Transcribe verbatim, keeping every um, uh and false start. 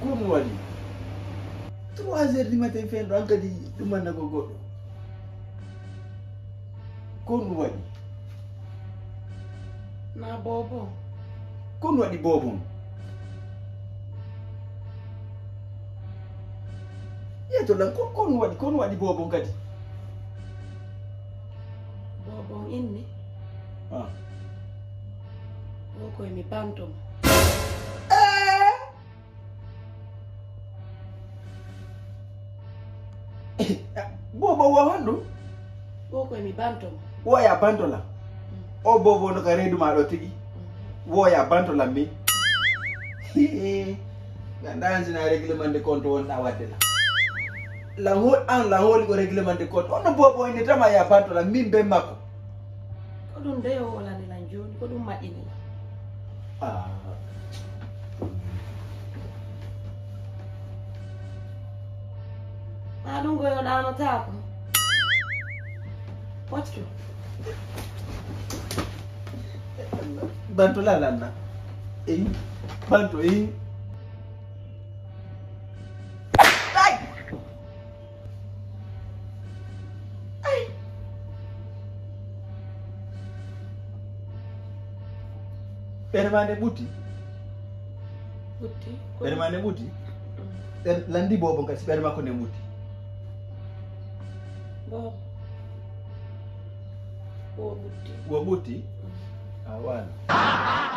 Kun wali. trois heures du matin fendo anka di dumana ko goddo. Kun wali. Na bobo. Kun wadi bobo. Ya to lan ko kon wadi kon wadi bobo kadi. Bobo inni. Ah. Boko mi banto. Bobo wa wandu? Boko mi banto. Wo ya banto la. O bobo no ka redu ma do tigi. Wo ya banto la mi. Gandanzi na règlement de compte on na wadde la. La hol an la hol ko règlement de compte. On bobo ni tama ya banto la min be mako. Ko dum de o wala ni lan joni ko dum madini la. Ah. I don't go down on top. What's true? Bantu la lana. Eh, bantu eh. Ay! Ay! Permane buti. Buti. Permane buti. Landi bobo kasi perma ko ne buti. Bob. Wo buti. Wo buti? Awan.